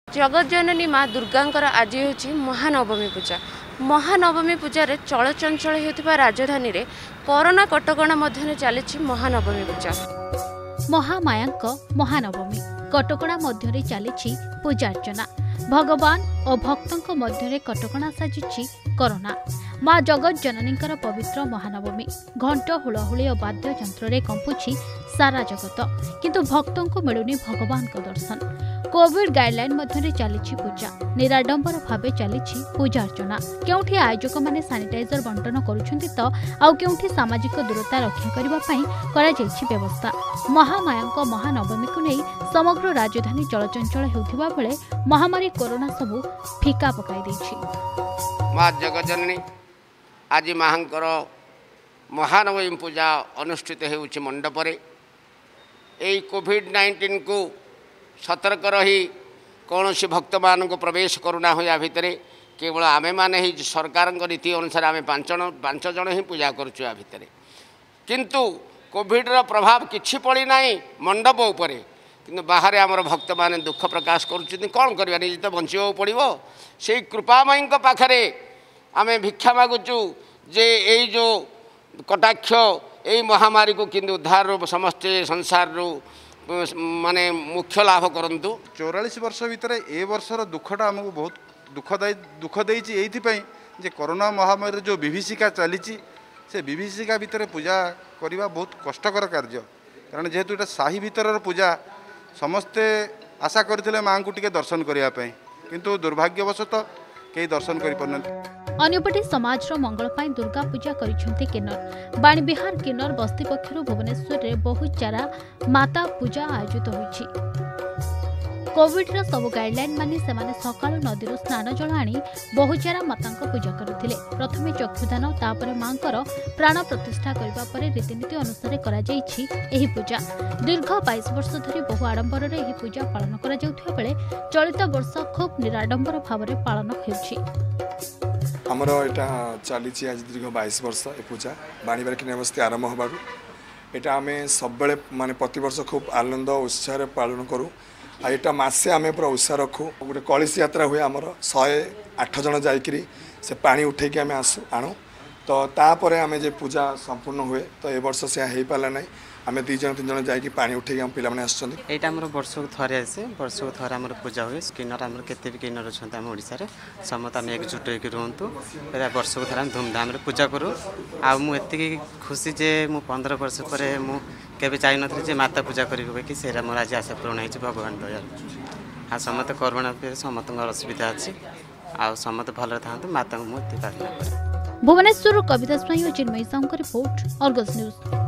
जगतजननी माँ दुर्गांकर आज हूँ महानवमी पूजा। महानवमी पूजार चलचंचल होता राजधानी रे कोरोना कटकणा मध्य चली महानवमी पूजा। महामायांक महानवमी कटकणा मध्य चली पूजार्चना। भगवान और भक्तों मध्य कटकणा साजिछि कोरोना। माँ जगत जननींकर पवित्र महानवमी घंट हुलहुली और वाद्य यंत्र कंपुछि सारा जगत, किंतु भक्तों को मिलुनी भगवान को दर्शन। कोविड गाइडलाइन मध्य चली पूजा। निराडंबर भावे चली पूजा अर्चना। केउठी आयोजक माने सैनिटाइजर बंटन करुछंती तो आउ केउठी सामाजिक दूरता रक्षा करबा पई करा जायछि व्यवस्था। महामायांक महानवमी को नहीं समग्र राजधानी चलचंचल हेउथिबा बेले महामारी कोरोना सबु फिका पकाई दैछि। माँ जगतजननी आज माहंकर महानवमी पूजा अनुष्ठित होउछि मंडपरे। एई कोविड-19 को सतर्क रही कौन सी भक्त मान को प्रवेश करूना हो या भितर केवल आमे माने ही सरकार रीति अनुसार आम पांच जन ही पूजा करुचु या भितर, किंतु कोविड रो प्रभाव किछि पड़ी नाही मंडप उपरे, किंतु बाहर आमर भक्त माने दुख प्रकाश करुछन। कौन करबा निज तो बंचिबो पड़िबो। सेई कृपामयी पाखरे आमे भिक्षा मागुचु जे एई जो कटाक्ष एई महामारी को किंतु उद्धार समस्ते संसार रो माने मुख्य लाभ करंतु। 44 वर्ष भितर ए वर्षर दुखटा आमको बहुत दुख देइछि एइथिपई जे कोरोना महामारी जो विभीषिका चली से विभीषिका भितर पूजा करवा बहुत कष्टकर कार्य, कारण जेहेतु एटा साही भितर पूजा समस्ते आशा करथिले मां को टिके दर्शन करिया पई, किंतु दुर्भाग्यवशतः कई दर्शन करि परनथि। अन्यपटे समाज मंगल पाई दुर्गा पूजा करिसेंति किन्नर। बाणी बिहार किन्नर बस्ती पक्षरु भुवनेश्वर रे बहुत सारा माता पूजा आयोजित होईछि। कोविड रो सब गाइडलाइन मानि सेमाने सकाळ नदीरो स्नान जल आनी बहुचारा मातांक पूजा करथिले। प्रथमे चक्षुदान तापरे मांकर प्राण प्रतिष्ठा करबा परे रीतिनीति अनुसार करा जाईछि एही पूजा। दीर्घ 22 वर्ष धरि बहु आडंबर रे एही पूजा पालन करा जाउथबा बेले चलित वर्ष खूब निराडंबर भावरे पालन होउछि। आमर यहाँ चली आज दीर्घ 22 वर्ष ए पूजा बाणीबार किन्नर आरंभ होबार यहाँ आम सब माने प्रति वर्ष खूब आनंद उत्साह पालन करूँ। आईटा मसे आम पूरा उत्साह रखू। गोटे कलश यात्रा हुए आमर 108 जन जाकरी से पानी उठेकी आम आणु, तो तापर आम जे पूजा संपूर्ण हुए तो ए वर्ष से हो पारा ना। आम 2 जन 3 जन जाकि पानी उठेकी आम पिला यहाँ आम वर्ष को थरे आसे वर्ष को थरे आम पूजा हुए। किन्नर आम केते भी किन्नर अच्छा आम ओडिशा समस्त आम एकजुट होकर रुहतु। वर्ष को थरे धूमधाम पूजा करूँ। आती खुशी जे मु 15 वर्ष पर केबे चाहि नथि जे माता पूजा करिबो कि सेरा मोर आज आशा पूर्ण होइछि भगवान दया। हाँ समस्त कोरोना पे समस्त असुविधा अच्छी आ समस्त भल था माता को प्रार्थना। भुवनेश्वर कविता स्वाई और Chinmayee Sahoo report, Argus news.